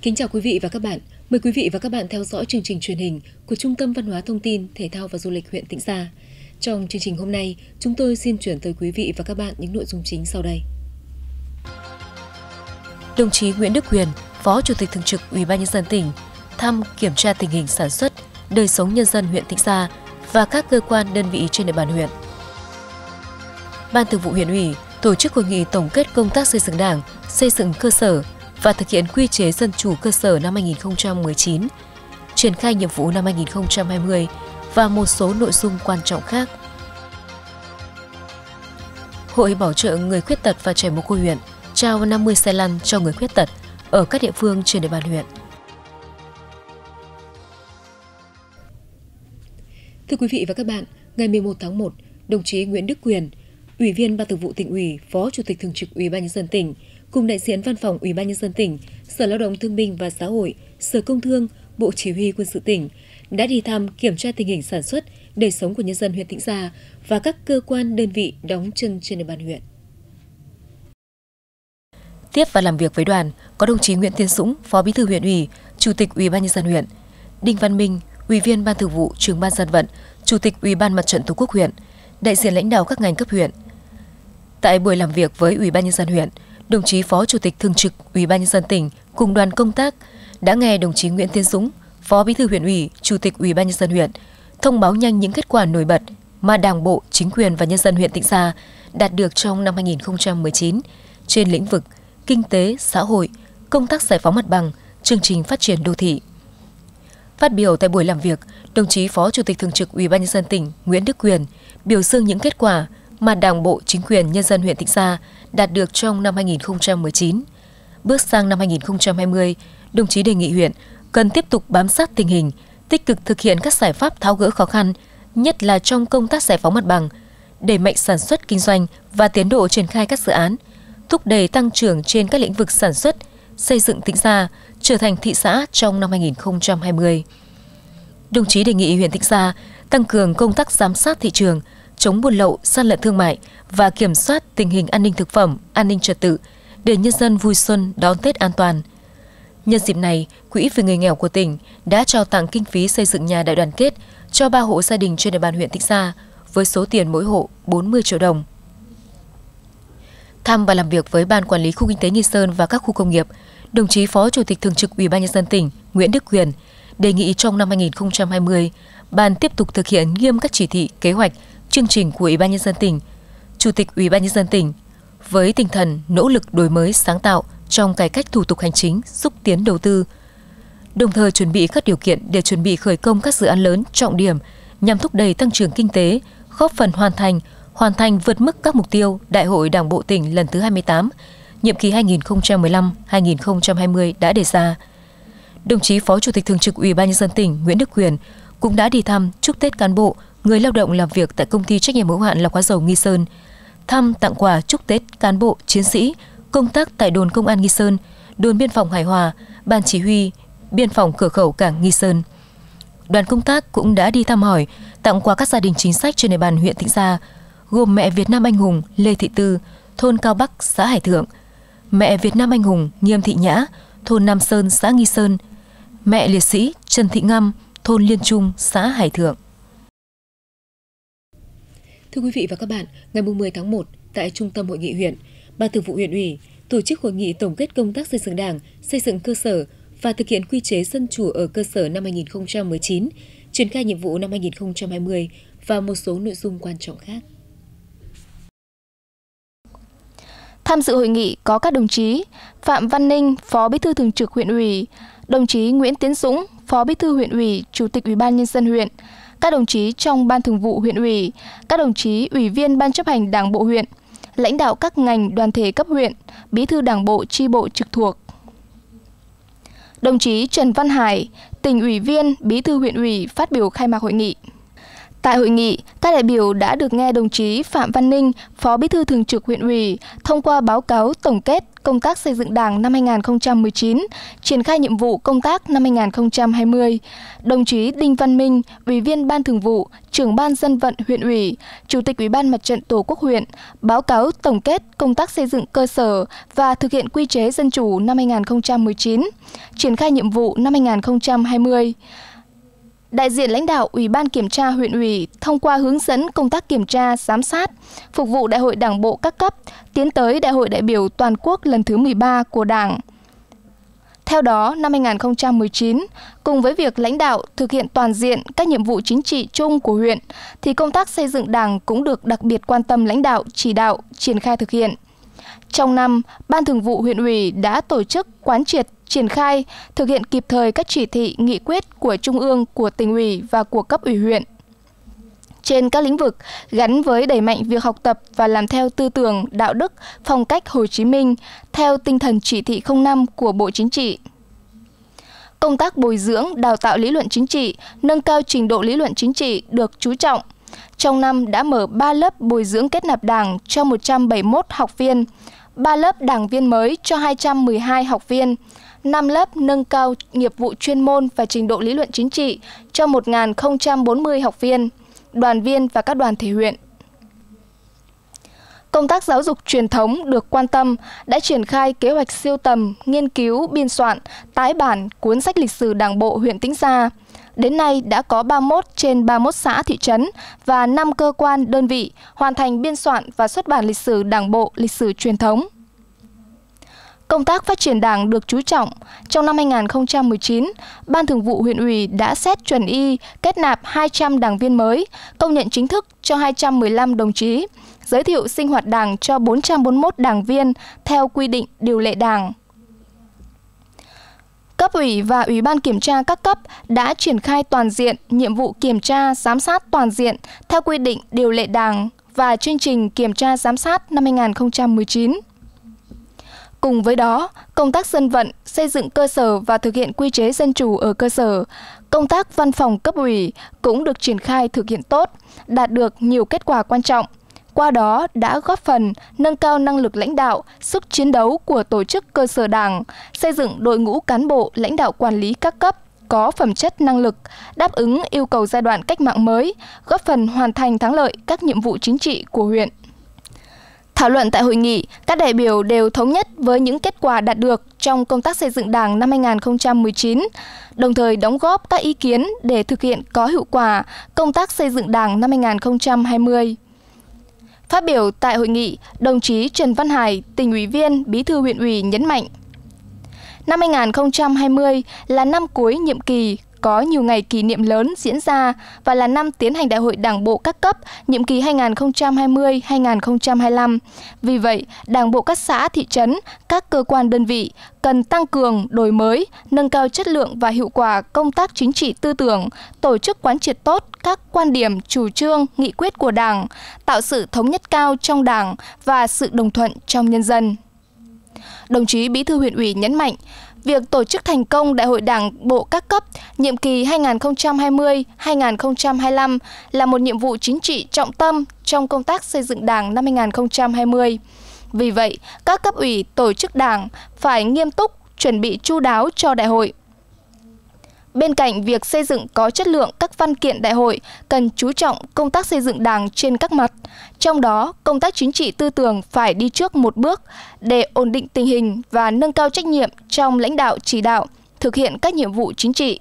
Kính chào quý vị và các bạn. Mời quý vị và các bạn theo dõi chương trình truyền hình của Trung tâm Văn hóa Thông tin, Thể thao và Du lịch huyện Tĩnh Gia. Trong chương trình hôm nay, chúng tôi xin chuyển tới quý vị và các bạn những nội dung chính sau đây. Đồng chí Nguyễn Đức Quyền, Phó Chủ tịch Thường trực Ủy ban Nhân dân tỉnh, thăm kiểm tra tình hình sản xuất, đời sống nhân dân huyện Tĩnh Gia và các cơ quan đơn vị trên địa bàn huyện. Ban Thường vụ huyện ủy tổ chức hội nghị tổng kết công tác xây dựng Đảng, xây dựng cơ sở và thực hiện quy chế dân chủ cơ sở năm 2019, triển khai nhiệm vụ năm 2020 và một số nội dung quan trọng khác. Hội bảo trợ người khuyết tật và trẻ mồ côi huyện trao 50 xe lăn cho người khuyết tật ở các địa phương trên địa bàn huyện. Thưa quý vị và các bạn, ngày 11 tháng 1, đồng chí Nguyễn Đức Quyền, Ủy viên Ban Thường vụ Tỉnh ủy, Phó Chủ tịch Thường trực Ủy ban Nhân dân tỉnh, cùng đại diện Văn phòng Ủy ban Nhân dân tỉnh, Sở Lao động Thương binh và Xã hội, Sở Công Thương, Bộ Chỉ huy Quân sự tỉnh đã đi thăm kiểm tra tình hình sản xuất, đời sống của nhân dân huyện Tĩnh Gia và các cơ quan đơn vị đóng chân trên địa bàn huyện. Tiếp và làm việc với đoàn có đồng chí Nguyễn Tiến Dũng, Phó Bí thư huyện ủy, Chủ tịch Ủy ban Nhân dân huyện, Đinh Văn Minh, Ủy viên Ban Thường vụ, Trưởng ban Dân vận, Chủ tịch Ủy ban Mặt trận Tổ quốc huyện, đại diện lãnh đạo các ngành cấp huyện. Tại buổi làm việc với Ủy ban Nhân dân huyện, đồng chí Phó Chủ tịch Thường trực Ủy ban Nhân dân tỉnh cùng đoàn công tác đã nghe đồng chí Nguyễn Tiến Dũng, Phó Bí thư huyện ủy, Chủ tịch Ủy ban Nhân dân huyện thông báo nhanh những kết quả nổi bật mà Đảng bộ, chính quyền và nhân dân huyện Tĩnh Gia đạt được trong năm 2019 trên lĩnh vực kinh tế, xã hội, công tác giải phóng mặt bằng, chương trình phát triển đô thị. Phát biểu tại buổi làm việc, đồng chí Phó Chủ tịch Thường trực Ủy ban Nhân dân tỉnh Nguyễn Đức Quyền biểu dương những kết quả mà Đảng bộ, chính quyền, nhân dân huyện Tĩnh Gia đạt được trong năm 2019. Bước sang năm 2020, đồng chí đề nghị huyện cần tiếp tục bám sát tình hình, tích cực thực hiện các giải pháp tháo gỡ khó khăn, nhất là trong công tác giải phóng mặt bằng, đẩy mạnh sản xuất kinh doanh và tiến độ triển khai các dự án, thúc đẩy tăng trưởng trên các lĩnh vực sản xuất, xây dựng Tĩnh Gia trở thành thị xã trong năm 2020. Đồng chí đề nghị huyện Tĩnh Gia tăng cường công tác giám sát thị trường, chống buôn lậu, gian lận thương mại và kiểm soát tình hình an ninh thực phẩm, an ninh trật tự để nhân dân vui xuân đón Tết an toàn. Nhân dịp này, Quỹ vì người nghèo của tỉnh đã trao tặng kinh phí xây dựng nhà đại đoàn kết cho 3 hộ gia đình trên địa bàn huyện Tĩnh Gia với số tiền mỗi hộ 40 triệu đồng. Thăm và làm việc với Ban Quản lý Khu Kinh tế Nghi Sơn và các khu công nghiệp, đồng chí Phó Chủ tịch Thường trực Ủy ban Nhân dân tỉnh Nguyễn Đức Quyền đề nghị trong năm 2020, Ban tiếp tục thực hiện nghiêm các chỉ thị, kế hoạch, chương trình của Ủy ban Nhân dân tỉnh, Chủ tịch Ủy ban Nhân dân tỉnh với tinh thần nỗ lực đổi mới sáng tạo trong cải cách thủ tục hành chính, xúc tiến đầu tư, đồng thời chuẩn bị các điều kiện để chuẩn bị khởi công các dự án lớn trọng điểm nhằm thúc đẩy tăng trưởng kinh tế, góp phần hoàn thành vượt mức các mục tiêu Đại hội Đảng bộ tỉnh lần thứ 28, nhiệm kỳ 2015-2020 đã đề ra. Đồng chí Phó Chủ tịch Thường trực Ủy ban Nhân dân tỉnh Nguyễn Đức Quyền cũng đã đi thăm chúc Tết cán bộ, người lao động làm việc tại Công ty trách nhiệm hữu hạn lọc hóa dầu Nghi Sơn, thăm tặng quà chúc Tết cán bộ, chiến sĩ công tác tại đồn công an Nghi Sơn, đồn biên phòng Hải Hòa, ban chỉ huy biên phòng cửa khẩu cảng Nghi Sơn. Đoàn công tác cũng đã đi thăm hỏi, tặng quà các gia đình chính sách trên địa bàn huyện Tĩnh Gia, gồm mẹ Việt Nam anh hùng Lê Thị Tư, thôn Cao Bắc, xã Hải Thượng, mẹ Việt Nam anh hùng Nghiêm Thị Nhã, thôn Nam Sơn, xã Nghi Sơn, mẹ liệt sĩ Trần Thị Ngâm, thôn Liên Trung, xã Hải Thượng. Thưa quý vị và các bạn, ngày 10 tháng 1, tại Trung tâm Hội nghị huyện, Ban Thường vụ huyện ủy tổ chức hội nghị tổng kết công tác xây dựng Đảng, xây dựng cơ sở và thực hiện quy chế dân chủ ở cơ sở năm 2019, triển khai nhiệm vụ năm 2020 và một số nội dung quan trọng khác. Tham dự hội nghị có các đồng chí Phạm Văn Ninh, Phó Bí thư Thường trực huyện ủy, đồng chí Nguyễn Tiến Dũng, Phó Bí thư huyện ủy, Chủ tịch Ủy ban Nhân dân huyện, các đồng chí trong Ban Thường vụ huyện ủy, các đồng chí Ủy viên Ban chấp hành Đảng bộ huyện, lãnh đạo các ngành đoàn thể cấp huyện, Bí thư Đảng bộ chi bộ trực thuộc. Đồng chí Trần Văn Hải, Tỉnh ủy viên, Bí thư huyện ủy phát biểu khai mạc hội nghị. Tại hội nghị, các đại biểu đã được nghe đồng chí Phạm Văn Ninh, Phó Bí thư Thường trực Huyện ủy, thông qua báo cáo tổng kết công tác xây dựng Đảng năm 2019, triển khai nhiệm vụ công tác năm 2020. Đồng chí Đinh Văn Minh, Ủy viên Ban Thường vụ, Trưởng Ban Dân vận Huyện ủy, Chủ tịch Ủy ban Mặt trận Tổ quốc huyện, báo cáo tổng kết công tác xây dựng cơ sở và thực hiện quy chế dân chủ năm 2019, triển khai nhiệm vụ năm 2020. Đại diện lãnh đạo Ủy ban Kiểm tra Huyện ủy thông qua hướng dẫn công tác kiểm tra, giám sát, phục vụ Đại hội Đảng bộ các cấp, tiến tới Đại hội đại biểu toàn quốc lần thứ 13 của Đảng. Theo đó, năm 2019, cùng với việc lãnh đạo thực hiện toàn diện các nhiệm vụ chính trị chung của huyện, thì công tác xây dựng Đảng cũng được đặc biệt quan tâm lãnh đạo, chỉ đạo, triển khai thực hiện. Trong năm, Ban Thường vụ Huyện ủy đã tổ chức quán triệt, triển khai, thực hiện kịp thời các chỉ thị, nghị quyết của Trung ương, của Tỉnh ủy và của cấp ủy huyện. Trên các lĩnh vực gắn với đẩy mạnh việc học tập và làm theo tư tưởng, đạo đức, phong cách Hồ Chí Minh, theo tinh thần chỉ thị 05 của Bộ Chính trị. Công tác bồi dưỡng, đào tạo lý luận chính trị, nâng cao trình độ lý luận chính trị được chú trọng. Trong năm đã mở 3 lớp bồi dưỡng kết nạp Đảng cho 171 học viên, 3 lớp đảng viên mới cho 212 học viên, 5 lớp nâng cao nghiệp vụ chuyên môn và trình độ lý luận chính trị cho 1.040 học viên, đoàn viên và các đoàn thể huyện. Công tác giáo dục truyền thống được quan tâm, đã triển khai kế hoạch sưu tầm, nghiên cứu, biên soạn, tái bản cuốn sách lịch sử Đảng bộ huyện Tĩnh Gia. Đến nay đã có 31 trên 31 xã thị trấn và 5 cơ quan đơn vị hoàn thành biên soạn và xuất bản lịch sử Đảng bộ, lịch sử truyền thống. Công tác phát triển Đảng được chú trọng. Trong năm 2019, Ban Thường vụ Huyện ủy đã xét chuẩn y, kết nạp 200 đảng viên mới, công nhận chính thức cho 215 đồng chí, giới thiệu sinh hoạt Đảng cho 441 đảng viên theo quy định điều lệ Đảng. Cấp ủy và Ủy ban Kiểm tra các cấp đã triển khai toàn diện nhiệm vụ kiểm tra, giám sát toàn diện theo quy định điều lệ Đảng và chương trình kiểm tra giám sát năm 2019. Cùng với đó, công tác dân vận, xây dựng cơ sở và thực hiện quy chế dân chủ ở cơ sở, công tác văn phòng cấp ủy cũng được triển khai thực hiện tốt, đạt được nhiều kết quả quan trọng. Qua đó đã góp phần nâng cao năng lực lãnh đạo, sức chiến đấu của tổ chức cơ sở Đảng, xây dựng đội ngũ cán bộ lãnh đạo quản lý các cấp có phẩm chất năng lực, đáp ứng yêu cầu giai đoạn cách mạng mới, góp phần hoàn thành thắng lợi các nhiệm vụ chính trị của huyện. Thảo luận tại hội nghị, các đại biểu đều thống nhất với những kết quả đạt được trong công tác xây dựng Đảng năm 2019, đồng thời đóng góp các ý kiến để thực hiện có hiệu quả công tác xây dựng Đảng năm 2020. Phát biểu tại hội nghị, đồng chí Trần Văn Hải, Tỉnh ủy viên, Bí thư Huyện ủy nhấn mạnh, năm 2020 là năm cuối nhiệm kỳ, có nhiều ngày kỷ niệm lớn diễn ra và là năm tiến hành Đại hội Đảng bộ các cấp nhiệm kỳ 2020-2025. Vì vậy, Đảng bộ các xã, thị trấn, các cơ quan đơn vị cần tăng cường, đổi mới, nâng cao chất lượng và hiệu quả công tác chính trị tư tưởng, tổ chức quán triệt tốt các quan điểm, chủ trương, nghị quyết của Đảng, tạo sự thống nhất cao trong Đảng và sự đồng thuận trong nhân dân. Đồng chí Bí thư Huyện ủy nhấn mạnh, việc tổ chức thành công Đại hội Đảng bộ các cấp nhiệm kỳ 2020-2025 là một nhiệm vụ chính trị trọng tâm trong công tác xây dựng Đảng năm 2020. Vì vậy, các cấp ủy tổ chức Đảng phải nghiêm túc, chuẩn bị chu đáo cho đại hội. Bên cạnh việc xây dựng có chất lượng các văn kiện đại hội, cần chú trọng công tác xây dựng Đảng trên các mặt. Trong đó, công tác chính trị tư tưởng phải đi trước một bước để ổn định tình hình và nâng cao trách nhiệm trong lãnh đạo chỉ đạo, thực hiện các nhiệm vụ chính trị.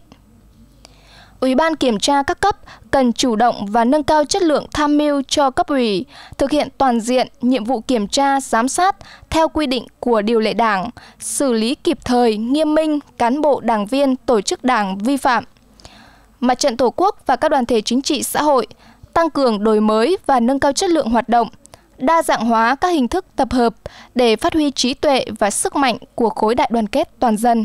Ủy ban Kiểm tra các cấp cần chủ động và nâng cao chất lượng tham mưu cho cấp ủy, thực hiện toàn diện nhiệm vụ kiểm tra, giám sát theo quy định của điều lệ Đảng, xử lý kịp thời, nghiêm minh cán bộ, đảng viên, tổ chức Đảng vi phạm. Mặt trận Tổ quốc và các đoàn thể chính trị xã hội tăng cường đổi mới và nâng cao chất lượng hoạt động, đa dạng hóa các hình thức tập hợp để phát huy trí tuệ và sức mạnh của khối đại đoàn kết toàn dân.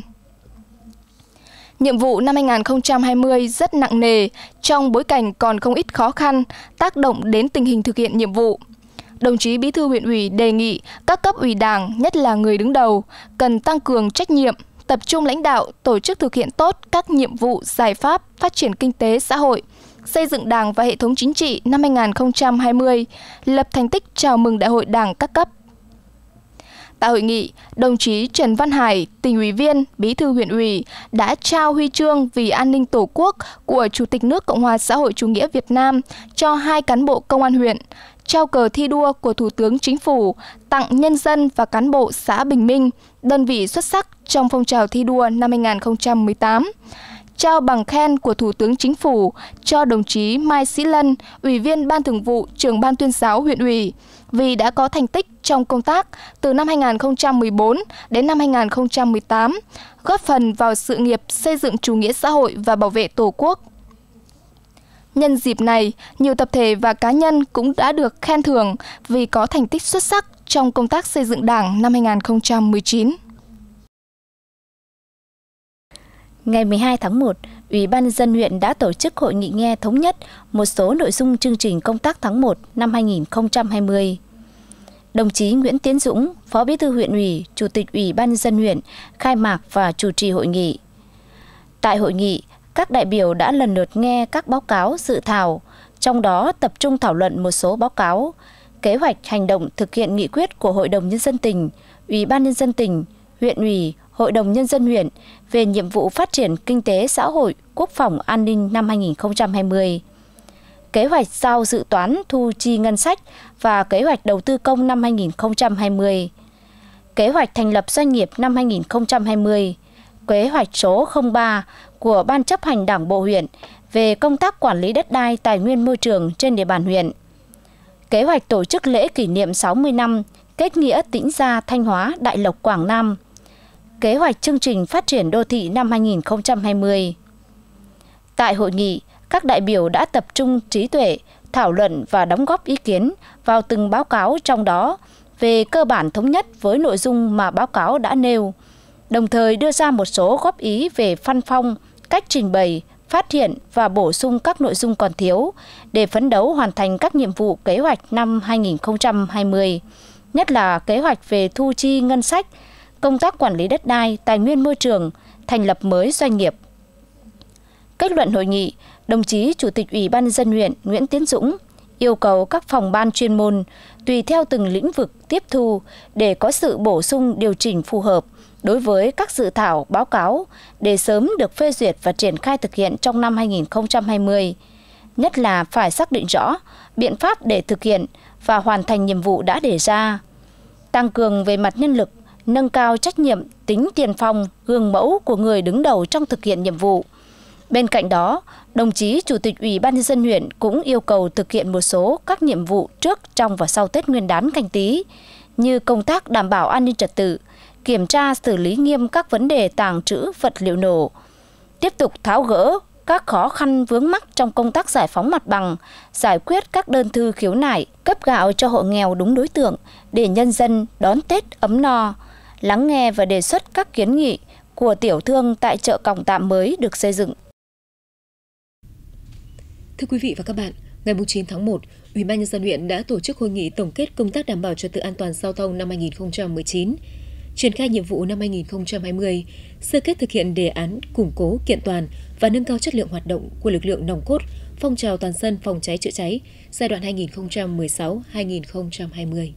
Nhiệm vụ năm 2020 rất nặng nề trong bối cảnh còn không ít khó khăn tác động đến tình hình thực hiện nhiệm vụ. Đồng chí Bí thư Huyện ủy đề nghị các cấp ủy Đảng, nhất là người đứng đầu, cần tăng cường trách nhiệm, tập trung lãnh đạo, tổ chức thực hiện tốt các nhiệm vụ, giải pháp phát triển kinh tế xã hội, xây dựng Đảng và hệ thống chính trị năm 2020, lập thành tích chào mừng Đại hội Đảng các cấp. Tại hội nghị, đồng chí Trần Văn Hải, tỉnh ủy viên, bí thư huyện ủy đã trao huy chương vì an ninh Tổ quốc của Chủ tịch nước Cộng hòa xã hội chủ nghĩa Việt Nam cho 2 cán bộ công an huyện, trao cờ thi đua của Thủ tướng Chính phủ tặng nhân dân và cán bộ xã Bình Minh, đơn vị xuất sắc trong phong trào thi đua năm 2018. Trao bằng khen của Thủ tướng Chính phủ cho đồng chí Mai Sĩ Lân, Ủy viên Ban Thường vụ, Trưởng Ban Tuyên giáo huyện ủy, vì đã có thành tích trong công tác từ năm 2014 đến năm 2018, góp phần vào sự nghiệp xây dựng chủ nghĩa xã hội và bảo vệ Tổ quốc. Nhân dịp này, nhiều tập thể và cá nhân cũng đã được khen thưởng vì có thành tích xuất sắc trong công tác xây dựng Đảng năm 2019. Ngày 12 tháng 1, Ủy ban nhân dân huyện đã tổ chức hội nghị nghe thống nhất một số nội dung chương trình công tác tháng 1 năm 2020. Đồng chí Nguyễn Tiến Dũng, Phó Bí thư huyện ủy, Chủ tịch Ủy ban nhân dân huyện khai mạc và chủ trì hội nghị. Tại hội nghị, các đại biểu đã lần lượt nghe các báo cáo dự thảo, trong đó tập trung thảo luận một số báo cáo, kế hoạch hành động thực hiện nghị quyết của Hội đồng Nhân dân tỉnh, Ủy ban nhân dân tỉnh, huyện ủy, Hội đồng Nhân dân huyện về nhiệm vụ phát triển kinh tế xã hội, quốc phòng an ninh năm 2020. Kế hoạch giao dự toán thu chi ngân sách và kế hoạch đầu tư công năm 2020. Kế hoạch thành lập doanh nghiệp năm 2020. Kế hoạch số 03 của Ban chấp hành Đảng bộ huyện về công tác quản lý đất đai, tài nguyên môi trường trên địa bàn huyện. Kế hoạch tổ chức lễ kỷ niệm 60 năm kết nghĩa Tĩnh Gia, Thanh Hóa, Đại Lộc, Quảng Nam. Kế hoạch chương trình phát triển đô thị năm 2020. Tại hội nghị, các đại biểu đã tập trung trí tuệ, thảo luận và đóng góp ý kiến vào từng báo cáo, trong đó về cơ bản thống nhất với nội dung mà báo cáo đã nêu, đồng thời đưa ra một số góp ý về văn phong, cách trình bày, phát hiện và bổ sung các nội dung còn thiếu để phấn đấu hoàn thành các nhiệm vụ kế hoạch năm 2020, nhất là kế hoạch về thu chi ngân sách, công tác quản lý đất đai, tài nguyên môi trường, thành lập mới doanh nghiệp. Kết luận hội nghị, đồng chí Chủ tịch Ủy ban nhân dân huyện Nguyễn Tiến Dũng yêu cầu các phòng ban chuyên môn tùy theo từng lĩnh vực tiếp thu để có sự bổ sung điều chỉnh phù hợp đối với các dự thảo báo cáo để sớm được phê duyệt và triển khai thực hiện trong năm 2020. Nhất là phải xác định rõ biện pháp để thực hiện và hoàn thành nhiệm vụ đã đề ra. Tăng cường về mặt nhân lực, nâng cao trách nhiệm, tính tiền phong, gương mẫu của người đứng đầu trong thực hiện nhiệm vụ. Bên cạnh đó, đồng chí Chủ tịch Ủy ban nhân dân huyện cũng yêu cầu thực hiện một số các nhiệm vụ trước, trong và sau Tết Nguyên đán Canh Tý như công tác đảm bảo an ninh trật tự, kiểm tra xử lý nghiêm các vấn đề tàng trữ vật liệu nổ, tiếp tục tháo gỡ các khó khăn vướng mắc trong công tác giải phóng mặt bằng, giải quyết các đơn thư khiếu nại, cấp gạo cho hộ nghèo đúng đối tượng để nhân dân đón Tết ấm no, lắng nghe và đề xuất các kiến nghị của tiểu thương tại chợ còng tạm mới được xây dựng. Thưa quý vị và các bạn, ngày 9 tháng 1, Ủy ban nhân dân huyện đã tổ chức hội nghị tổng kết công tác đảm bảo trật tự an toàn giao thông năm 2019, triển khai nhiệm vụ năm 2020, sơ kết thực hiện đề án củng cố, kiện toàn và nâng cao chất lượng hoạt động của lực lượng nòng cốt phong trào toàn dân phòng cháy chữa cháy giai đoạn 2016-2020.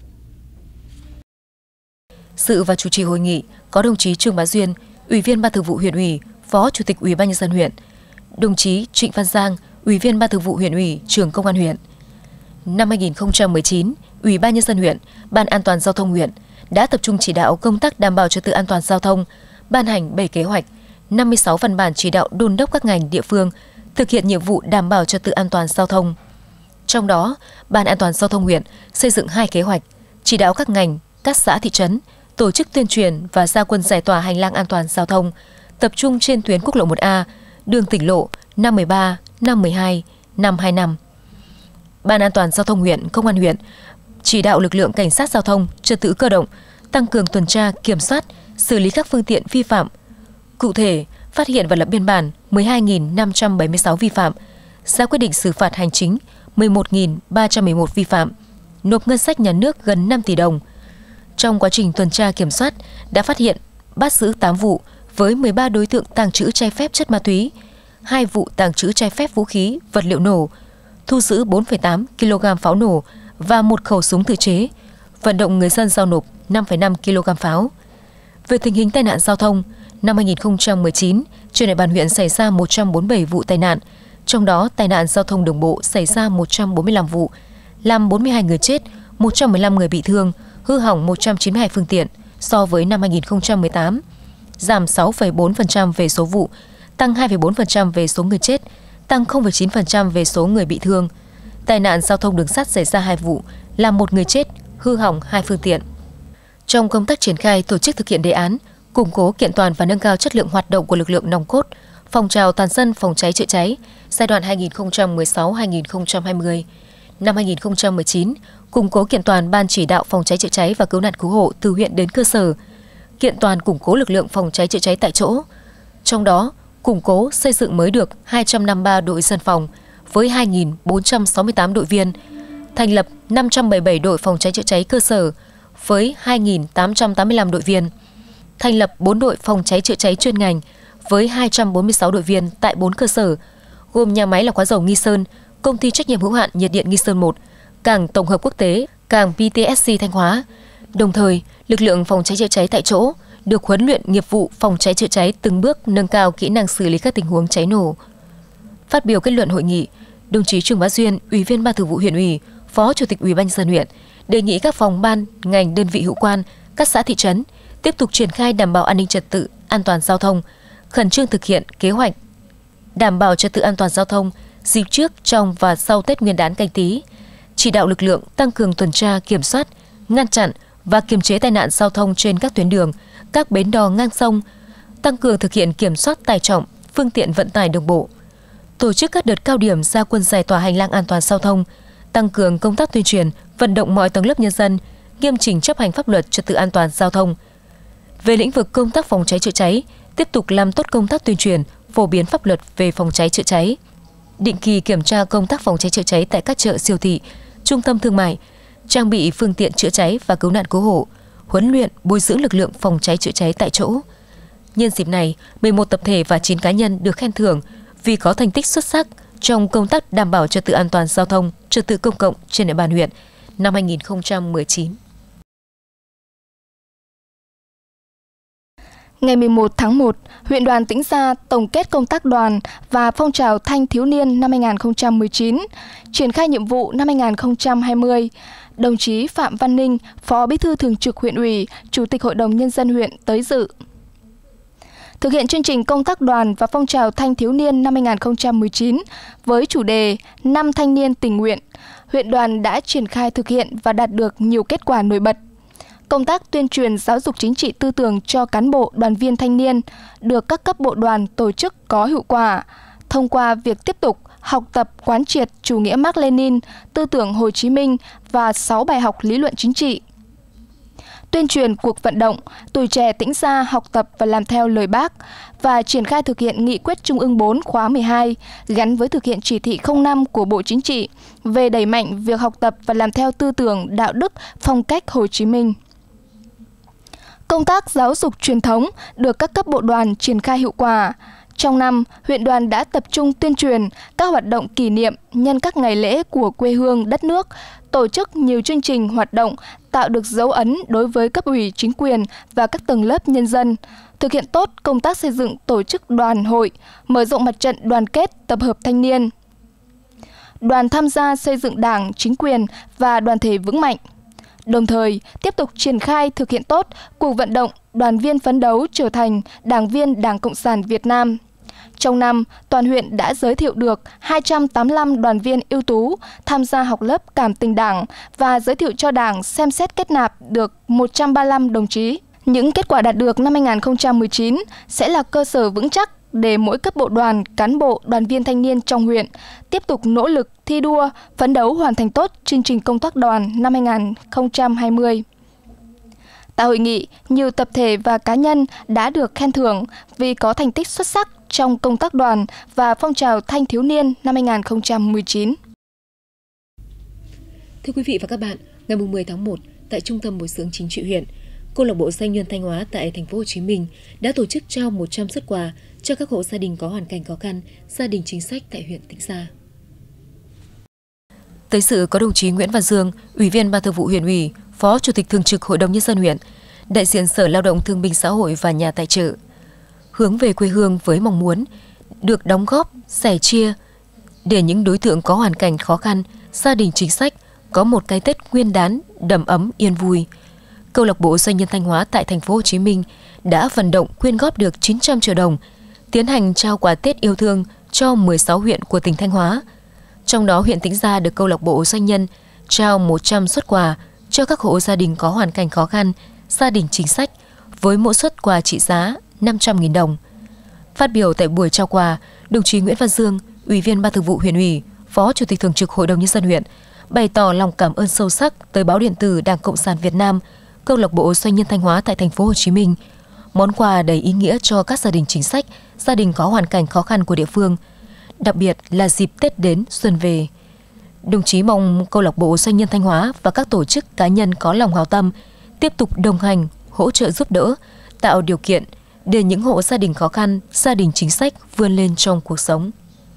Dự và chủ trì hội nghị có đồng chí Trương Bá Duyên, Ủy viên Ban Thường vụ huyện ủy, Phó Chủ tịch Ủy ban nhân dân huyện, đồng chí Trịnh Văn Giang, Ủy viên Ban Thường vụ huyện ủy, Trưởng Công an huyện. Năm 2019, Ủy ban nhân dân huyện, Ban An toàn giao thông huyện đã tập trung chỉ đạo công tác đảm bảo trật tự an toàn giao thông, ban hành 7 kế hoạch, 56 văn bản chỉ đạo đôn đốc các ngành địa phương thực hiện nhiệm vụ đảm bảo trật tự an toàn giao thông. Trong đó, Ban An toàn giao thông huyện xây dựng 2 kế hoạch, chỉ đạo các ngành, các xã thị trấn tổ chức tuyên truyền và ra quân giải tỏa hành lang an toàn giao thông, tập trung trên tuyến quốc lộ 1A, đường tỉnh lộ 513, 512, 525. Ban An toàn giao thông huyện, Công an huyện chỉ đạo lực lượng cảnh sát giao thông, trật tự cơ động tăng cường tuần tra, kiểm soát, xử lý các phương tiện vi phạm. Cụ thể, phát hiện và lập biên bản 12.576 vi phạm, ra quyết định xử phạt hành chính 11.311 vi phạm, nộp ngân sách nhà nước gần 5 tỷ đồng. Trong quá trình tuần tra kiểm soát, đã phát hiện, bắt giữ 8 vụ với 13 đối tượng tàng trữ trái phép chất ma túy, 2 vụ tàng trữ trái phép vũ khí, vật liệu nổ, thu giữ 4,8 kg pháo nổ và 1 khẩu súng tự chế, vận động người dân giao nộp 5,5 kg pháo. Về tình hình tai nạn giao thông, năm 2019, trên địa bàn huyện xảy ra 147 vụ tai nạn, trong đó tai nạn giao thông đường bộ xảy ra 145 vụ, làm 42 người chết, 115 người bị thương, hư hỏng 192 phương tiện so với năm 2018, giảm 6,4% về số vụ, tăng 2,4% về số người chết, tăng 0,9% về số người bị thương. Tai nạn giao thông đường sắt xảy ra 2 vụ, làm 1 người chết, hư hỏng 2 phương tiện. Trong công tác triển khai tổ chức thực hiện đề án, củng cố kiện toàn và nâng cao chất lượng hoạt động của lực lượng nòng cốt, phong trào toàn dân phòng cháy chữa cháy giai đoạn 2016-2020. Năm 2019, củng cố kiện toàn Ban chỉ đạo phòng cháy chữa cháy và cứu nạn cứu hộ từ huyện đến cơ sở, kiện toàn củng cố lực lượng phòng cháy chữa cháy tại chỗ. Trong đó, củng cố xây dựng mới được 253 đội dân phòng với 2.468 đội viên, thành lập 577 đội phòng cháy chữa cháy cơ sở với 2.885 đội viên, thành lập 4 đội phòng cháy chữa cháy chuyên ngành với 246 đội viên tại 4 cơ sở, gồm nhà máy lọc hóa dầu Nghi Sơn, công ty trách nhiệm hữu hạn nhiệt điện Nghi Sơn 1, cảng tổng hợp quốc tế, cảng PTSC Thanh Hóa. Đồng thời, lực lượng phòng cháy chữa cháy tại chỗ được huấn luyện nghiệp vụ phòng cháy chữa cháy từng bước nâng cao kỹ năng xử lý các tình huống cháy nổ. Phát biểu kết luận hội nghị, đồng chí Trương Bá Duyên, Ủy viên Ban Thường vụ Huyện ủy, Phó Chủ tịch Ủy ban nhân dân huyện đề nghị các phòng ban, ngành, đơn vị hữu quan, các xã thị trấn tiếp tục triển khai đảm bảo an ninh trật tự, an toàn giao thông, khẩn trương thực hiện kế hoạch đảm bảo trật tự an toàn giao thông dịp trước, trong và sau Tết Nguyên đán Canh Tý, chỉ đạo lực lượng tăng cường tuần tra, kiểm soát, ngăn chặn và kiềm chế tai nạn giao thông trên các tuyến đường, các bến đò ngang sông, tăng cường thực hiện kiểm soát tải trọng, phương tiện vận tải đường bộ, tổ chức các đợt cao điểm ra quân giải tỏa hành lang an toàn giao thông, tăng cường công tác tuyên truyền, vận động mọi tầng lớp nhân dân nghiêm chỉnh chấp hành pháp luật trật tự an toàn giao thông. Về lĩnh vực công tác phòng cháy chữa cháy, tiếp tục làm tốt công tác tuyên truyền, phổ biến pháp luật về phòng cháy chữa cháy, định kỳ kiểm tra công tác phòng cháy chữa cháy tại các chợ, siêu thị, trung tâm thương mại, trang bị phương tiện chữa cháy và cứu nạn cứu hộ, huấn luyện, bồi dưỡng lực lượng phòng cháy chữa cháy tại chỗ. Nhân dịp này, 11 tập thể và 9 cá nhân được khen thưởng vì có thành tích xuất sắc trong công tác đảm bảo trật tự an toàn giao thông, trật tự công cộng trên địa bàn huyện năm 2019. Ngày 11 tháng 1, huyện đoàn Tĩnh Gia tổng kết công tác đoàn và phong trào thanh thiếu niên năm 2019, triển khai nhiệm vụ năm 2020. Đồng chí Phạm Văn Ninh, Phó Bí thư Thường trực Huyện ủy, Chủ tịch Hội đồng Nhân dân huyện tới dự. Thực hiện chương trình công tác đoàn và phong trào thanh thiếu niên năm 2019 với chủ đề Năm thanh niên tình nguyện, huyện đoàn đã triển khai thực hiện và đạt được nhiều kết quả nổi bật. Công tác tuyên truyền giáo dục chính trị tư tưởng cho cán bộ, đoàn viên thanh niên được các cấp bộ đoàn tổ chức có hiệu quả, thông qua việc tiếp tục học tập quán triệt chủ nghĩa Mác Lênin, tư tưởng Hồ Chí Minh và 6 bài học lý luận chính trị. Tuyên truyền cuộc vận động Tuổi trẻ Tĩnh Gia học tập và làm theo lời Bác và triển khai thực hiện nghị quyết Trung ương 4 khóa 12 gắn với thực hiện chỉ thị 05 của Bộ Chính trị về đẩy mạnh việc học tập và làm theo tư tưởng, đạo đức, phong cách Hồ Chí Minh. Công tác giáo dục truyền thống được các cấp bộ đoàn triển khai hiệu quả. Trong năm, huyện đoàn đã tập trung tuyên truyền các hoạt động kỷ niệm nhân các ngày lễ của quê hương đất nước, tổ chức nhiều chương trình hoạt động tạo được dấu ấn đối với cấp ủy chính quyền và các tầng lớp nhân dân, thực hiện tốt công tác xây dựng tổ chức đoàn hội, mở rộng mặt trận đoàn kết tập hợp thanh niên. Đoàn tham gia xây dựng đảng, chính quyền và đoàn thể vững mạnh. Đồng thời, tiếp tục triển khai thực hiện tốt cuộc vận động đoàn viên phấn đấu trở thành đảng viên Đảng Cộng sản Việt Nam. Trong năm, toàn huyện đã giới thiệu được 285 đoàn viên ưu tú tham gia học lớp Cảm tình Đảng và giới thiệu cho Đảng xem xét kết nạp được 135 đồng chí. Những kết quả đạt được năm 2019 sẽ là cơ sở vững chắc để mỗi cấp bộ đoàn, cán bộ, đoàn viên thanh niên trong huyện tiếp tục nỗ lực thi đua, phấn đấu hoàn thành tốt chương trình công tác đoàn năm 2020. Tại hội nghị, nhiều tập thể và cá nhân đã được khen thưởng vì có thành tích xuất sắc trong công tác đoàn và phong trào thanh thiếu niên năm 2019. Thưa quý vị và các bạn, ngày 10 tháng 1, tại Trung tâm Bồi dưỡng Chính trị huyện, Câu lạc bộ Doanh nhân Thanh Hóa tại thành phố Hồ Chí Minh đã tổ chức trao 100 suất quà cho các hộ gia đình có hoàn cảnh khó khăn, gia đình chính sách tại huyện Tĩnh Gia. Tới dự có đồng chí Nguyễn Văn Dương, Ủy viên Ban Thường vụ Huyện ủy, Phó Chủ tịch Thường trực Hội đồng Nhân dân huyện, đại diện Sở Lao động Thương binh Xã hội và nhà tài trợ. Hướng về quê hương với mong muốn được đóng góp, sẻ chia để những đối tượng có hoàn cảnh khó khăn, gia đình chính sách có một cái Tết Nguyên đán đầm ấm yên vui. Câu lạc bộ Doanh nhân Thanh Hóa tại thành phố Hồ Chí Minh đã vận động quyên góp được 900 triệu đồng, tiến hành trao quà Tết yêu thương cho 16 huyện của tỉnh Thanh Hóa. Trong đó huyện Tĩnh Gia được câu lạc bộ doanh nhân trao 100 suất quà cho các hộ gia đình có hoàn cảnh khó khăn, gia đình chính sách với mỗi suất quà trị giá 500.000 đồng. Phát biểu tại buổi trao quà, đồng chí Nguyễn Văn Dương, Ủy viên Ban Thường vụ Huyện ủy, Phó Chủ tịch Thường trực Hội đồng Nhân dân huyện bày tỏ lòng cảm ơn sâu sắc tới báo điện tử Đảng Cộng sản Việt Nam, câu lạc bộ Doanh nhân Thanh Hóa tại thành phố Hồ Chí Minh. Món quà đầy ý nghĩa cho các gia đình chính sách, gia đình có hoàn cảnh khó khăn của địa phương, đặc biệt là dịp Tết đến xuân về. Đồng chí mong câu lạc bộ Doanh nhân Thanh Hóa và các tổ chức cá nhân có lòng hảo tâm tiếp tục đồng hành, hỗ trợ giúp đỡ, tạo điều kiện để những hộ gia đình khó khăn, gia đình chính sách vươn lên trong cuộc sống.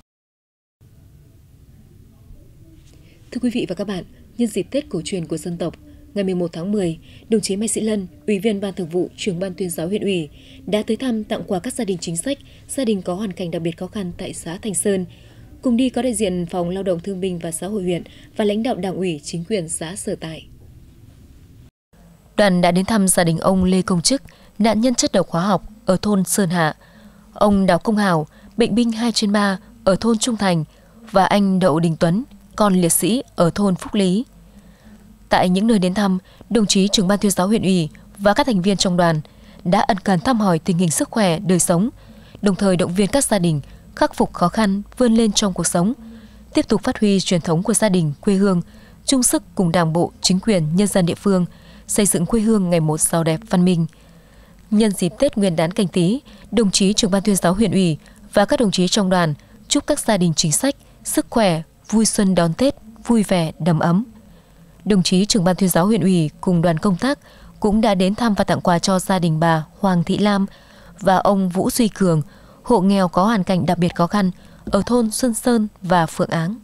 Thưa quý vị và các bạn, nhân dịp Tết cổ truyền của dân tộc, ngày 11 tháng 10, đồng chí Mai Sĩ Lân, Ủy viên Ban Thường vụ, Trưởng ban Tuyên giáo huyện ủy đã tới thăm tặng quà các gia đình chính sách, gia đình có hoàn cảnh đặc biệt khó khăn tại xã Thành Sơn. Cùng đi có đại diện Phòng Lao động Thương binh và Xã hội huyện và lãnh đạo Đảng ủy, chính quyền xã sở tại. Đoàn đã đến thăm gia đình ông Lê Công Trức, nạn nhân chất độc hóa học ở thôn Sơn Hạ, ông Đào Công Hào, bệnh binh 2/3 ở thôn Trung Thành và anh Đậu Đình Tuấn, con liệt sĩ ở thôn Phúc Lý. Tại những nơi đến thăm, đồng chí Trưởng ban Tuyên giáo huyện ủy và các thành viên trong đoàn đã ân cần thăm hỏi tình hình sức khỏe, đời sống, đồng thời động viên các gia đình khắc phục khó khăn, vươn lên trong cuộc sống, tiếp tục phát huy truyền thống của gia đình, quê hương, chung sức cùng Đảng bộ, chính quyền, nhân dân địa phương xây dựng quê hương ngày một giàu đẹp, văn minh. Nhân dịp Tết Nguyên đán Canh Tý, đồng chí Trưởng ban Tuyên giáo huyện ủy và các đồng chí trong đoàn chúc các gia đình chính sách sức khỏe, vui xuân đón Tết, vui vẻ, đầm ấm. Đồng chí Trưởng ban Tuyên giáo huyện ủy cùng đoàn công tác cũng đã đến thăm và tặng quà cho gia đình bà Hoàng Thị Lam và ông Vũ Duy Cường, hộ nghèo có hoàn cảnh đặc biệt khó khăn ở thôn Xuân Sơn và Phượng Áng.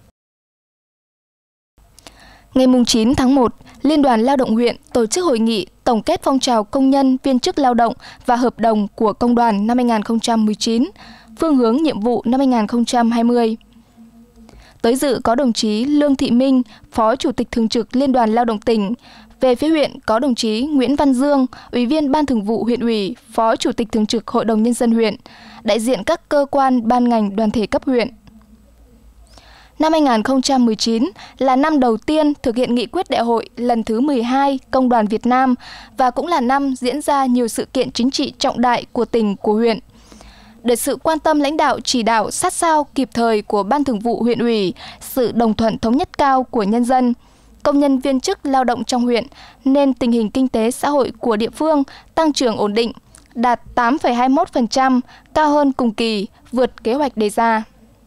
Ngày 9 tháng 1, Liên đoàn Lao động huyện tổ chức hội nghị tổng kết phong trào công nhân viên chức lao động và hợp đồng của công đoàn năm 2019, phương hướng nhiệm vụ năm 2020. Tới dự có đồng chí Lương Thị Minh, Phó Chủ tịch Thường trực Liên đoàn Lao động tỉnh. Về phía huyện có đồng chí Nguyễn Văn Dương, Ủy viên Ban Thường vụ huyện ủy, Phó Chủ tịch Thường trực Hội đồng Nhân dân huyện, đại diện các cơ quan, ban ngành, đoàn thể cấp huyện. Năm 2019 là năm đầu tiên thực hiện nghị quyết đại hội lần thứ 12 Công đoàn Việt Nam và cũng là năm diễn ra nhiều sự kiện chính trị trọng đại của tỉnh, của huyện. Được sự quan tâm lãnh đạo chỉ đạo sát sao kịp thời của Ban Thường vụ huyện ủy, sự đồng thuận thống nhất cao của nhân dân, công nhân viên chức lao động trong huyện, nên tình hình kinh tế xã hội của địa phương tăng trưởng ổn định, đạt 8,21%, cao hơn cùng kỳ, vượt kế hoạch đề ra.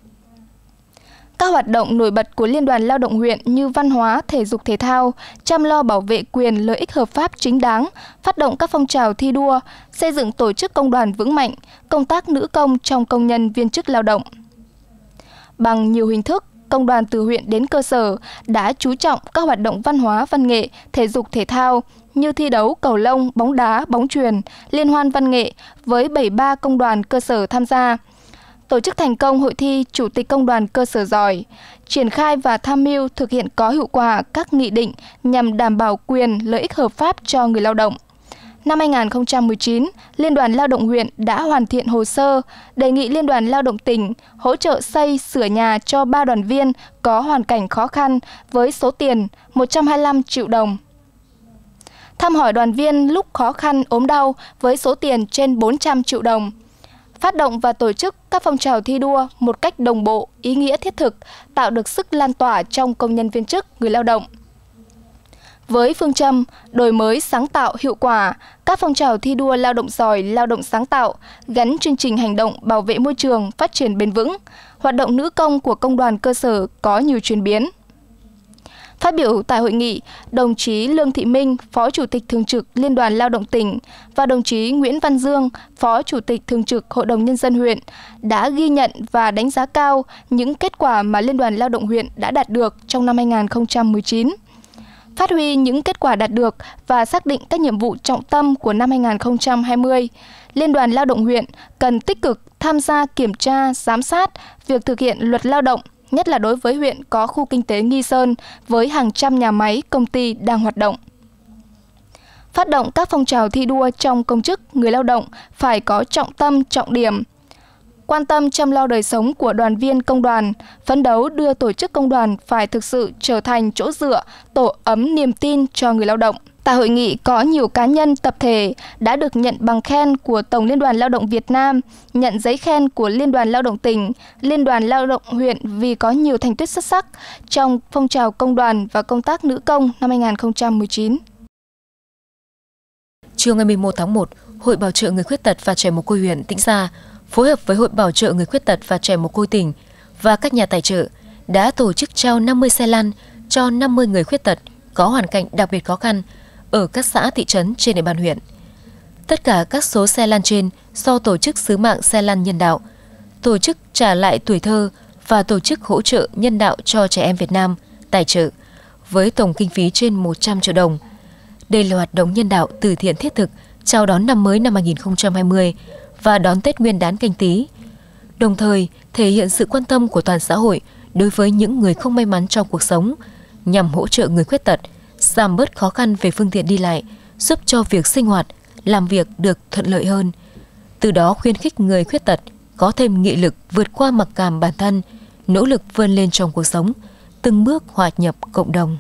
Các hoạt động nổi bật của Liên đoàn Lao động huyện như văn hóa, thể dục thể thao, chăm lo bảo vệ quyền lợi ích hợp pháp chính đáng, phát động các phong trào thi đua, xây dựng tổ chức công đoàn vững mạnh, công tác nữ công trong công nhân viên chức lao động. Bằng nhiều hình thức, công đoàn từ huyện đến cơ sở đã chú trọng các hoạt động văn hóa, văn nghệ, thể dục thể thao như thi đấu cầu lông, bóng đá, bóng chuyền, liên hoan văn nghệ với 73 công đoàn cơ sở tham gia. Tổ chức thành công hội thi Chủ tịch Công đoàn cơ sở giỏi, triển khai và tham mưu thực hiện có hiệu quả các nghị định nhằm đảm bảo quyền lợi ích hợp pháp cho người lao động. Năm 2019, Liên đoàn Lao động huyện đã hoàn thiện hồ sơ đề nghị Liên đoàn Lao động tỉnh hỗ trợ xây sửa nhà cho 3 đoàn viên có hoàn cảnh khó khăn với số tiền 125 triệu đồng. Thăm hỏi đoàn viên lúc khó khăn ốm đau với số tiền trên 400 triệu đồng. Phát động và tổ chức các phong trào thi đua một cách đồng bộ, ý nghĩa thiết thực, tạo được sức lan tỏa trong công nhân viên chức, người lao động. Với phương châm đổi mới sáng tạo hiệu quả, các phong trào thi đua lao động giỏi, lao động sáng tạo gắn chương trình hành động bảo vệ môi trường, phát triển bền vững, hoạt động nữ công của công đoàn cơ sở có nhiều chuyển biến. Phát biểu tại hội nghị, đồng chí Lương Thị Minh, Phó Chủ tịch Thường trực Liên đoàn Lao động tỉnh và đồng chí Nguyễn Văn Dương, Phó Chủ tịch Thường trực Hội đồng Nhân dân huyện đã ghi nhận và đánh giá cao những kết quả mà Liên đoàn Lao động huyện đã đạt được trong năm 2019. Phát huy những kết quả đạt được và xác định các nhiệm vụ trọng tâm của năm 2020, Liên đoàn Lao động huyện cần tích cực tham gia kiểm tra, giám sát việc thực hiện luật lao động, nhất là đối với huyện có khu kinh tế Nghi Sơn với hàng trăm nhà máy, công ty đang hoạt động. Phát động các phong trào thi đua trong công chức, người lao động phải có trọng tâm, trọng điểm. Quan tâm chăm lo đời sống của đoàn viên công đoàn, phấn đấu đưa tổ chức công đoàn phải thực sự trở thành chỗ dựa, tổ ấm niềm tin cho người lao động. Tại hội nghị có nhiều cá nhân, tập thể đã được nhận bằng khen của Tổng Liên đoàn Lao động Việt Nam, nhận giấy khen của Liên đoàn Lao động tỉnh, Liên đoàn Lao động huyện vì có nhiều thành tích xuất sắc trong phong trào công đoàn và công tác nữ công năm 2019. Chiều ngày 11 tháng 1, Hội Bảo trợ người khuyết tật và trẻ mồ côi huyện Tĩnh Gia phối hợp với Hội Bảo trợ người khuyết tật và trẻ mồ côi tỉnh và các nhà tài trợ đã tổ chức trao 50 xe lăn cho 50 người khuyết tật có hoàn cảnh đặc biệt khó khăn ở các xã thị trấn trên địa bàn huyện. Tất cả các số xe lăn trên do tổ chức Sứ mạng Xe lăn Nhân đạo, tổ chức Trả lại tuổi thơ và tổ chức Hỗ trợ nhân đạo cho trẻ em Việt Nam tài trợ với tổng kinh phí trên 100 triệu đồng. Đây là hoạt động nhân đạo từ thiện thiết thực chào đón năm mới năm 2020 và đón Tết Nguyên đán Canh Tý, đồng thời thể hiện sự quan tâm của toàn xã hội đối với những người không may mắn trong cuộc sống, nhằm hỗ trợ người khuyết tật, giảm bớt khó khăn về phương tiện đi lại, giúp cho việc sinh hoạt, làm việc được thuận lợi hơn. Từ đó khuyến khích người khuyết tật có thêm nghị lực vượt qua mặc cảm bản thân, nỗ lực vươn lên trong cuộc sống, từng bước hòa nhập cộng đồng.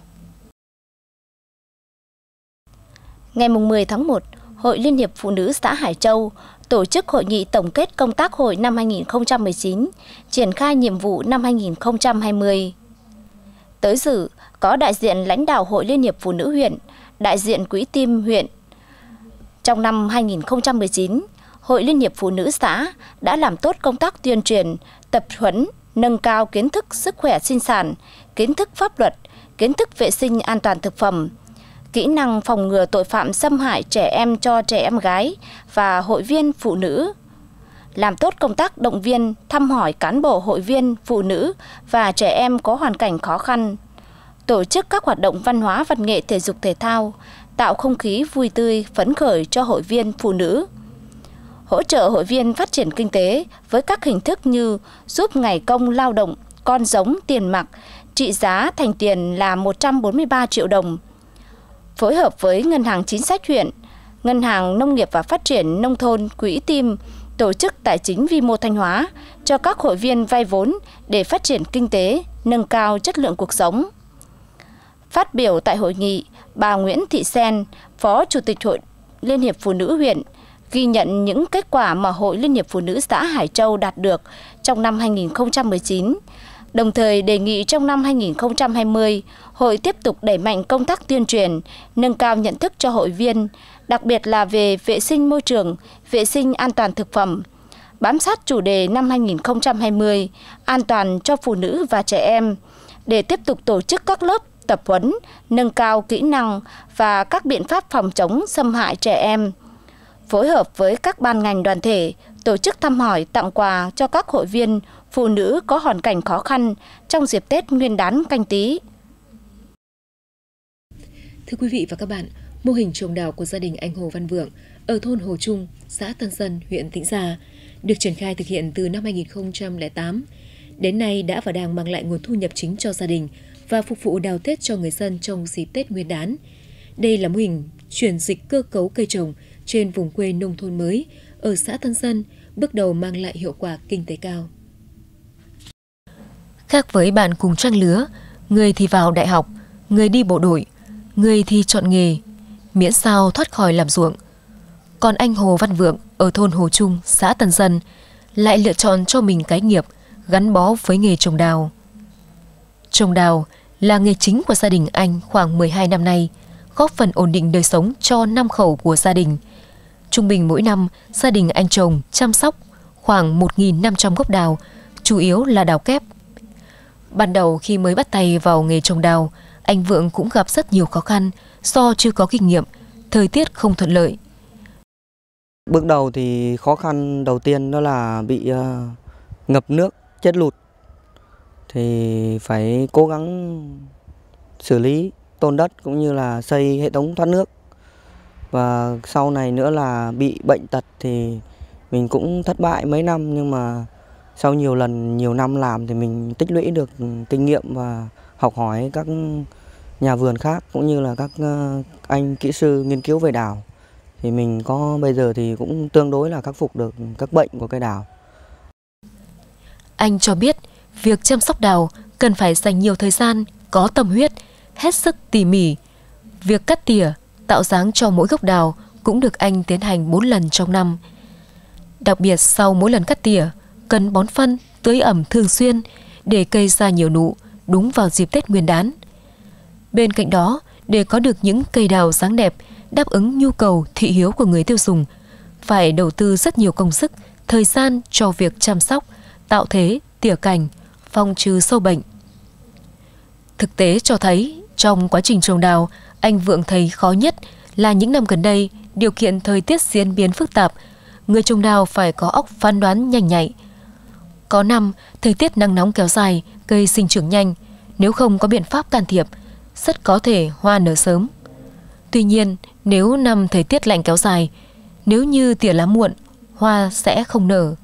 Ngày 10 tháng 1, Hội Liên hiệp Phụ nữ xã Hải Châu tổ chức hội nghị tổng kết công tác hội năm 2019, triển khai nhiệm vụ năm 2020. Tới dự có đại diện lãnh đạo Hội Liên hiệp Phụ nữ huyện, đại diện Quỹ Tim huyện. Trong năm 2019, Hội Liên hiệp Phụ nữ xã đã làm tốt công tác tuyên truyền, tập huấn, nâng cao kiến thức sức khỏe sinh sản, kiến thức pháp luật, kiến thức vệ sinh an toàn thực phẩm, kỹ năng phòng ngừa tội phạm xâm hại trẻ em cho trẻ em gái và hội viên phụ nữ. Làm tốt công tác động viên, thăm hỏi cán bộ hội viên, phụ nữ và trẻ em có hoàn cảnh khó khăn. Tổ chức các hoạt động văn hóa, văn nghệ, thể dục thể thao, tạo không khí vui tươi, phấn khởi cho hội viên phụ nữ. Hỗ trợ hội viên phát triển kinh tế với các hình thức như giúp ngày công lao động, con giống, tiền mặt, trị giá thành tiền là 143 triệu đồng. Phối hợp với Ngân hàng Chính sách huyện, Ngân hàng Nông nghiệp và Phát triển Nông thôn, Quỹ Tim, tổ chức tài chính vi mô Thanh Hóa cho các hội viên vay vốn để phát triển kinh tế, nâng cao chất lượng cuộc sống. Phát biểu tại hội nghị, bà Nguyễn Thị Sen, Phó Chủ tịch Hội Liên hiệp Phụ nữ huyện, ghi nhận những kết quả mà Hội Liên hiệp Phụ nữ xã Hải Châu đạt được trong năm 2019, đồng thời đề nghị trong năm 2020, Hội tiếp tục đẩy mạnh công tác tuyên truyền, nâng cao nhận thức cho hội viên, đặc biệt là về vệ sinh môi trường, vệ sinh an toàn thực phẩm, bám sát chủ đề năm 2020, an toàn cho phụ nữ và trẻ em, để tiếp tục tổ chức các lớp tập huấn, nâng cao kỹ năng và các biện pháp phòng chống xâm hại trẻ em. Phối hợp với các ban ngành đoàn thể, tổ chức thăm hỏi, tặng quà cho các hội viên phụ nữ có hoàn cảnh khó khăn trong dịp Tết Nguyên đán Canh Tý. Thưa quý vị và các bạn, mô hình trồng đào của gia đình anh Hồ Văn Vượng ở thôn Hồ Trung, xã Tân Dân, huyện Tĩnh Gia được triển khai thực hiện từ năm 2008. Đến nay đã và đang mang lại nguồn thu nhập chính cho gia đình và phục vụ đào Tết cho người dân trong dịp Tết Nguyên đán. Đây là mô hình chuyển dịch cơ cấu cây trồng trên vùng quê nông thôn mới ở xã Tân Dân, bước đầu mang lại hiệu quả kinh tế cao. Khác với bạn cùng trang lứa, người thì vào đại học, người đi bộ đội, người thì chọn nghề, miễn sao thoát khỏi làm ruộng. Còn anh Hồ Văn Vượng ở thôn Hồ Trung, xã Tân Dân lại lựa chọn cho mình cái nghiệp gắn bó với nghề trồng đào. Trồng đào là nghề chính của gia đình anh khoảng 12 năm nay, góp phần ổn định đời sống cho 5 khẩu của gia đình. Trung bình mỗi năm, gia đình anh trồng, chăm sóc khoảng 1.500 gốc đào, chủ yếu là đào kép. Ban đầu khi mới bắt tay vào nghề trồng đào, anh Vượng cũng gặp rất nhiều khó khăn do chưa có kinh nghiệm, thời tiết không thuận lợi. Bước đầu thì khó khăn đầu tiên đó là bị ngập nước, chết lụt. Thì phải cố gắng xử lý tôn đất cũng như là xây hệ thống thoát nước. Và sau này nữa là bị bệnh tật thì mình cũng thất bại mấy năm, nhưng mà sau nhiều năm làm thì mình tích lũy được kinh nghiệm và học hỏi các nhà vườn khác cũng như là các anh kỹ sư nghiên cứu về đào. Thì mình có bây giờ thì cũng tương đối là khắc phục được các bệnh của cây đào. Anh cho biết việc chăm sóc đào cần phải dành nhiều thời gian, có tâm huyết, hết sức tỉ mỉ. Việc cắt tỉa, tạo dáng cho mỗi gốc đào cũng được anh tiến hành 4 lần trong năm. Đặc biệt sau mỗi lần cắt tỉa, cần bón phân, tưới ẩm thường xuyên để cây ra nhiều nụ đúng vào dịp Tết Nguyên đán. Bên cạnh đó, để có được những cây đào dáng đẹp, đáp ứng nhu cầu thị hiếu của người tiêu dùng, phải đầu tư rất nhiều công sức, thời gian cho việc chăm sóc, tạo thế, tỉa cành, phòng trừ sâu bệnh. Thực tế cho thấy, trong quá trình trồng đào, anh Vượng thấy khó nhất là những năm gần đây, điều kiện thời tiết diễn biến phức tạp, người trồng đào phải có óc phán đoán nhanh nhạy. Có năm, thời tiết nắng nóng kéo dài, cây sinh trưởng nhanh, nếu không có biện pháp can thiệp, rất có thể hoa nở sớm. Tuy nhiên, nếu năm thời tiết lạnh kéo dài, nếu như tỉa lá muộn, hoa sẽ không nở.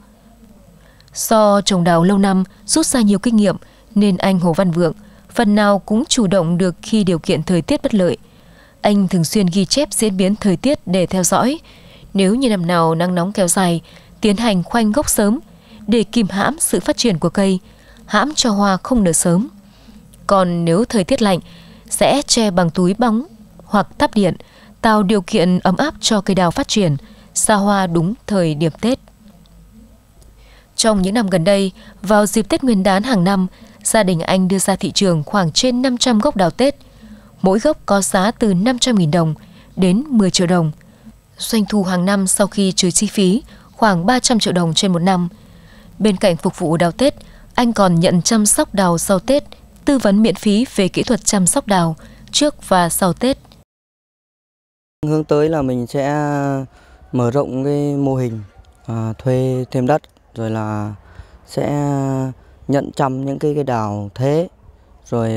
Do trồng đào lâu năm, rút ra nhiều kinh nghiệm, nên anh Hồ Văn Vượng phần nào cũng chủ động được khi điều kiện thời tiết bất lợi. Anh thường xuyên ghi chép diễn biến thời tiết để theo dõi. Nếu như năm nào nắng nóng kéo dài, tiến hành khoanh gốc sớm để kìm hãm sự phát triển của cây, hãm cho hoa không nở sớm. Còn nếu thời tiết lạnh, sẽ che bằng túi bóng hoặc tắp điện, tạo điều kiện ấm áp cho cây đào phát triển, ra hoa đúng thời điểm Tết. Trong những năm gần đây, vào dịp Tết Nguyên đán hàng năm, gia đình anh đưa ra thị trường khoảng trên 500 gốc đào Tết. Mỗi gốc có giá từ 500.000 đồng đến 10 triệu đồng. Doanh thu hàng năm sau khi trừ chi phí khoảng 300 triệu đồng trên một năm. Bên cạnh phục vụ đào Tết, anh còn nhận chăm sóc đào sau Tết, tư vấn miễn phí về kỹ thuật chăm sóc đào trước và sau Tết. Hướng tới là mình sẽ mở rộng cái mô hình, thuê thêm đất, rồi là sẽ nhận chăm những cái đào thế, rồi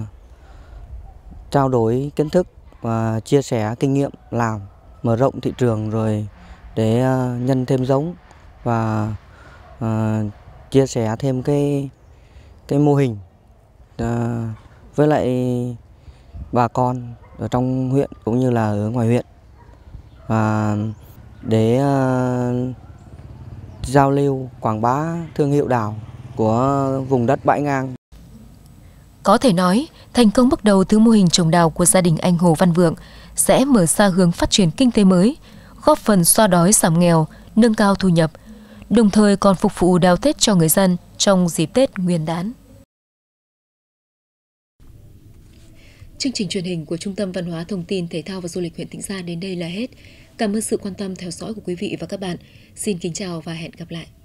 trao đổi kiến thức và chia sẻ kinh nghiệm làm, mở rộng thị trường rồi để nhân thêm giống và chia sẻ thêm cái mô hình với lại bà con ở trong huyện cũng như là ở ngoài huyện, và để giao lưu quảng bá thương hiệu đào của vùng đất bãi ngang. Có thể nói, thành công bước đầu từ mô hình trồng đào của gia đình anh Hồ Văn Vượng sẽ mở ra hướng phát triển kinh tế mới, góp phần xóa đói giảm nghèo, nâng cao thu nhập, đồng thời còn phục vụ đào Tết cho người dân trong dịp Tết Nguyên đán. Chương trình truyền hình của Trung tâm Văn hóa Thông tin Thể thao và Du lịch huyện Tĩnh Gia đến đây là hết. Cảm ơn sự quan tâm theo dõi của quý vị và các bạn. Xin kính chào và hẹn gặp lại.